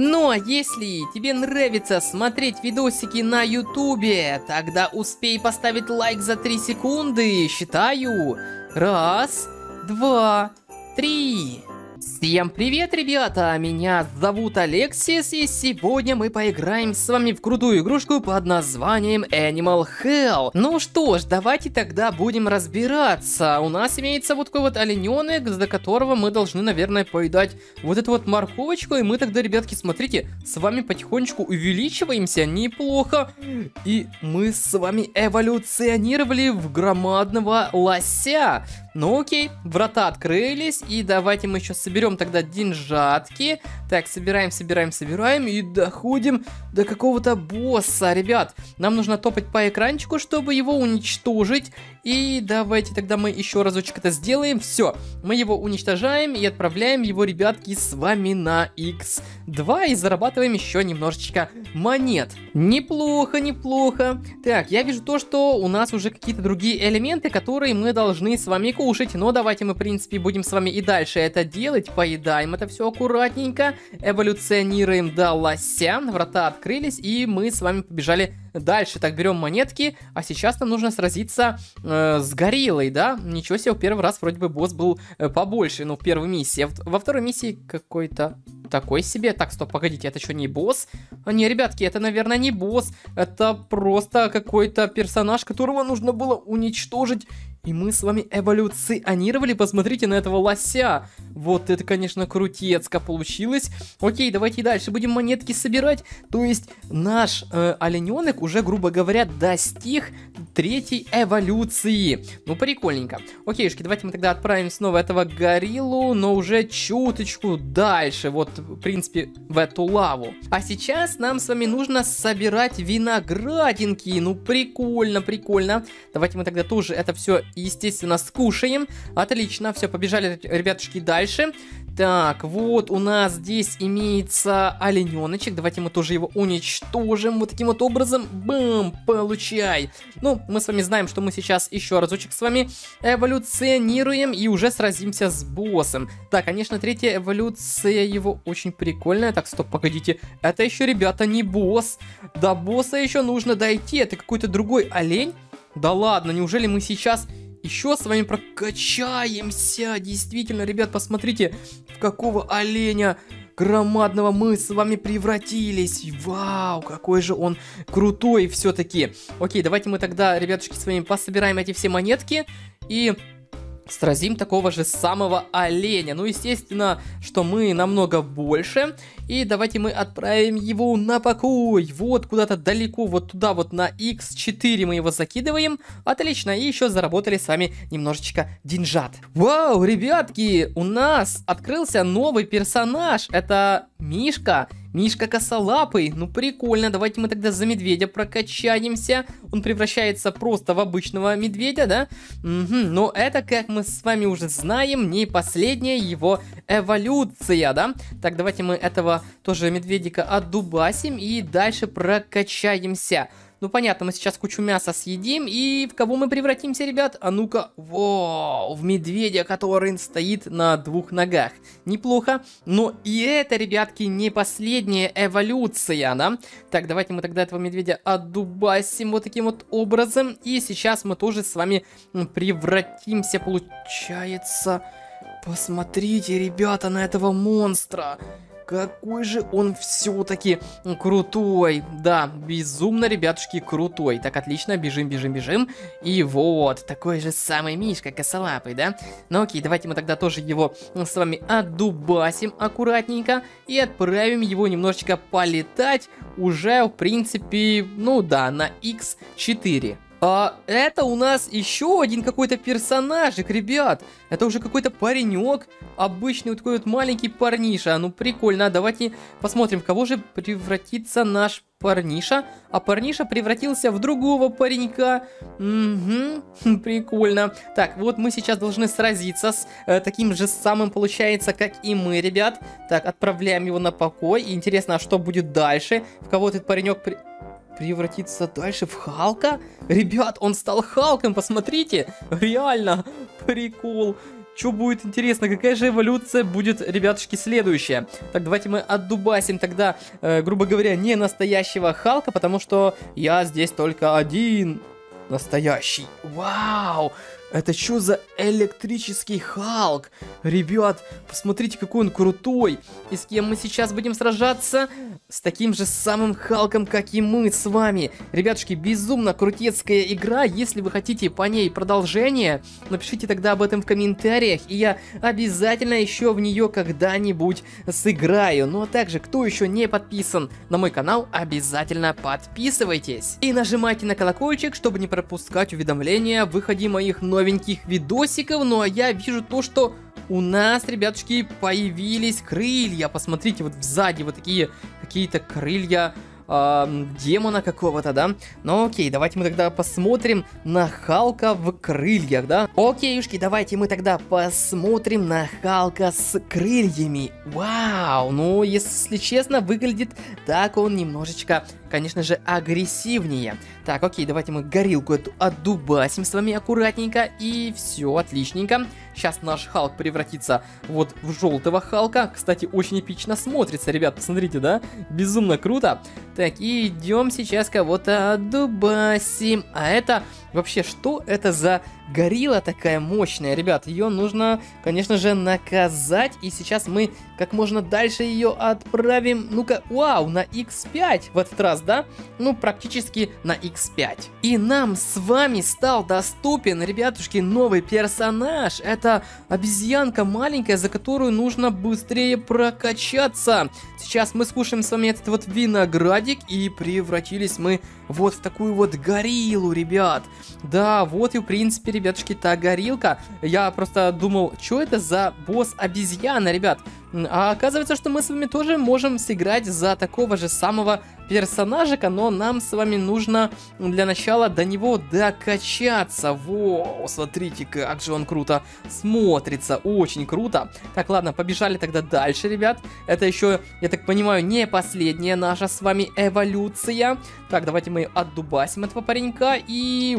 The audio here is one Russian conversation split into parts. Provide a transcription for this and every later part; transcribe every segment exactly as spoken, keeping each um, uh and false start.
Ну а если тебе нравится смотреть видосики на ютубе, тогда успей поставить лайк за три секунды. Считаю. Раз, два, три. Всем привет, ребята! Меня зовут Алексис, и сегодня мы поиграем с вами в крутую игрушку под названием Animal Hell. Ну что ж, давайте тогда будем разбираться. У нас имеется вот такой вот олененок, за которого мы должны, наверное, поедать вот эту вот морковочку. И мы тогда, ребятки, смотрите, с вами потихонечку увеличиваемся. Неплохо. И мы с вами эволюционировали в громадного лося. Ну окей, врата открылись, и давайте мы еще соберем тогда деньжатки. Так, собираем, собираем, собираем, и доходим до какого-то босса. Ребят, нам нужно топать по экранчику, чтобы его уничтожить. И давайте тогда мы еще разочек это сделаем. Все, мы его уничтожаем и отправляем его, ребятки, с вами на икс два. И зарабатываем еще немножечко монет. Неплохо, неплохо. Так, я вижу то, что у нас уже какие-то другие элементы, которые мы должны с вами кушать. Но давайте мы, в принципе, будем с вами и дальше это делать. Поедаем это все аккуратненько. Эволюционируем до лося. Врата открылись, и мы с вами побежали дальше. Так, берем монетки. А сейчас нам нужно сразиться э, с гориллой, да? Ничего себе, в первый раз вроде бы босс был э, побольше. Ну, в первой миссии. Во второй миссии какой-то такой себе. Так, стоп, погодите, это что, не босс? А, не, ребятки, это, наверное, не босс. Это просто какой-то персонаж, которого нужно было уничтожить. И мы с вами эволюционировали. Посмотрите на этого лося. Вот это, конечно, крутецко получилось. Окей, давайте дальше будем монетки собирать. То есть наш э, олененок уже, грубо говоря, достиг третьей эволюции. Ну, прикольненько. Окейшки, давайте мы тогда отправим снова этого гориллу, но уже чуточку дальше. Вот, в принципе, в эту лаву. А сейчас нам с вами нужно собирать виноградинки. Ну, прикольно, прикольно. Давайте мы тогда тоже это все, естественно, скушаем. Отлично, все, побежали, ребятушки, дальше. Так, вот у нас здесь имеется олененочек. Давайте мы тоже его уничтожим. Вот таким вот образом. Бам, получай. Ну, мы с вами знаем, что мы сейчас еще разочек с вами эволюционируем и уже сразимся с боссом. Так, конечно, третья эволюция его очень прикольная. Так, стоп, погодите. Это еще, ребята, не босс. До босса еще нужно дойти. Это какой-то другой олень. Да ладно, неужели мы сейчас еще с вами прокачаемся? Действительно, ребят, посмотрите, в какого оленя громадного мы с вами превратились. Вау, какой же он крутой все-таки. Окей, давайте мы тогда, ребятушки, с вами пособираем эти все монетки и сразим такого же самого оленя. Ну, естественно, что мы намного больше. И давайте мы отправим его на покой. Вот куда-то далеко, вот туда вот на икс четыре мы его закидываем. Отлично, и еще заработали с вами немножечко деньжат. Вау, ребятки, у нас открылся новый персонаж. Это Мишка. Мишка косолапый. Ну, прикольно. Давайте мы тогда за медведя прокачаемся. Он превращается просто в обычного медведя, да? Угу. Но это, как мы с вами уже знаем, не последняя его эволюция, да? Так, давайте мы этого тоже медведика отдубасим и дальше прокачаемся. Ну, понятно, мы сейчас кучу мяса съедим, и в кого мы превратимся, ребят? А ну-ка, вау, в медведя, который стоит на двух ногах. Неплохо, но и это, ребятки, не последняя эволюция, да? Так, давайте мы тогда этого медведя отдубасим вот таким вот образом, и сейчас мы тоже с вами превратимся, получается. Посмотрите, ребята, на этого монстра. Какой же он все-таки крутой. Да, безумно, ребятушки, крутой. Так, отлично, бежим, бежим, бежим. И вот, такой же самый Мишка косолапый, да? Ну окей, давайте мы тогда тоже его с вами отдубасим аккуратненько. И отправим его немножечко полетать уже, в принципе, ну да, на икс четыре. А это у нас еще один какой-то персонажик, ребят. Это уже какой-то паренек. Обычный вот такой вот маленький парниша. Ну, прикольно. Давайте посмотрим, в кого же превратится наш парниша. А парниша превратился в другого паренька. Угу, прикольно. Так, вот мы сейчас должны сразиться с э, таким же самым, получается, как и мы, ребят. Так, отправляем его на покой. И интересно, а что будет дальше? В кого этот паренек при... превратиться дальше в Халка? Ребят, он стал Халком, посмотрите. Реально, прикол. что будет интересно, какая же эволюция будет, ребятушки, следующая. Так, давайте мы отдубасим тогда, э, грубо говоря, не настоящего Халка, потому что я здесь только один настоящий. Вау! Это что за электрический Халк? Ребят, посмотрите, какой он крутой. И с кем мы сейчас будем сражаться? С таким же самым Халком, как и мы с вами. Ребятушки, безумно крутецкая игра. Если вы хотите по ней продолжение, напишите тогда об этом в комментариях. И я обязательно еще в нее когда-нибудь сыграю. Ну а также, кто еще не подписан на мой канал, обязательно подписывайтесь. И нажимайте на колокольчик, чтобы не пропускать уведомления о выходе моих новых новеньких видосиков. Ну а я вижу то, что у нас, ребятушки, появились крылья. Посмотрите, вот сзади вот такие какие-то крылья э, демона какого-то, да? Ну окей, давайте мы тогда посмотрим на Халка в крыльях, да? Окейушки, давайте мы тогда посмотрим на Халка с крыльями. Вау, ну если честно, выглядит так он немножечко, конечно же, агрессивнее. Так, окей, давайте мы горилку эту отдубасим с вами аккуратненько. И все, отличненько. Сейчас наш Халк превратится вот в желтого Халка. Кстати, очень эпично смотрится, ребят, посмотрите, да? Безумно круто. Так, и идем сейчас кого-то отдубасим. А это вообще, что это за горилла такая мощная, ребят? Ее нужно, конечно же, наказать. И сейчас мы как можно дальше ее отправим. Ну-ка, вау, на икс пять в этот раз, да? Ну, практически на икс пять. И нам с вами стал доступен, ребятушки, новый персонаж. Это обезьянка маленькая, за которую нужно быстрее прокачаться. Сейчас мы скушаем с вами этот вот виноградик, и превратились мы вот в такую вот гориллу, ребят. Да, вот и в принципе, ребятушки, та горилка. Я просто думал, что это за босс-обезьяна, ребят. А оказывается, что мы с вами тоже можем сыграть за такого же самого персонажика, но нам с вами нужно для начала до него докачаться. Воу, смотрите, как же он круто смотрится, очень круто. Так, ладно, побежали тогда дальше, ребят. Это еще, я так понимаю, не последняя наша с вами эволюция. Так, давайте мы отдубасим этого паренька и...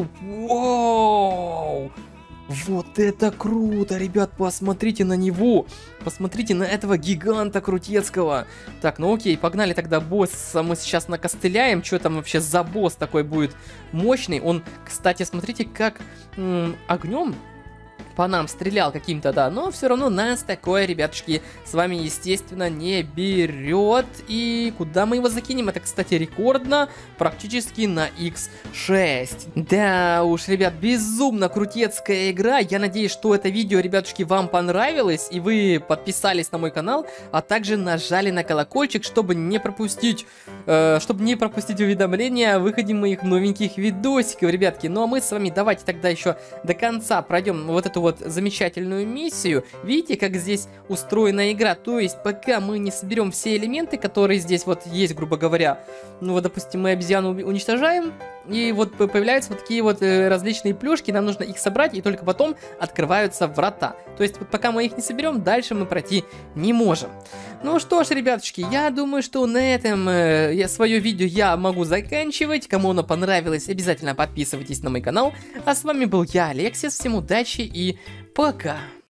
Воу! Вот это круто, ребят, посмотрите на него. Посмотрите на этого гиганта крутецкого. Так, ну окей, погнали тогда босса. Мы сейчас накостыляем. Что там вообще за босс такой будет мощный? Он, кстати, смотрите, как огнем по нам стрелял каким-то, да, но все равно нас такое, ребятушки, с вами, естественно, не берет. И куда мы его закинем? Это, кстати, рекордно, практически на икс шесть. Да уж, ребят, безумно крутецкая игра. Я надеюсь, что это видео, ребятушки, вам понравилось, и вы подписались на мой канал, а также нажали на колокольчик, чтобы не пропустить, э, чтобы не пропустить уведомления о выходе моих новеньких видосиков, ребятки. Ну а мы с вами давайте тогда еще до конца пройдем вот эту вот замечательную миссию. Видите, как здесь устроена игра? То есть, пока мы не соберем все элементы, которые здесь вот есть, грубо говоря, ну вот, допустим, мы обезьяну уничтожаем, и вот появляются вот такие вот э, различные плюшки, нам нужно их собрать, и только потом открываются врата. То есть, вот пока мы их не соберем, дальше мы пройти не можем. Ну что ж, ребятушки, я думаю, что на этом э, я, свое видео я могу заканчивать. Кому оно понравилось, обязательно подписывайтесь на мой канал. А с вами был я, Алексис. Всем удачи и пока!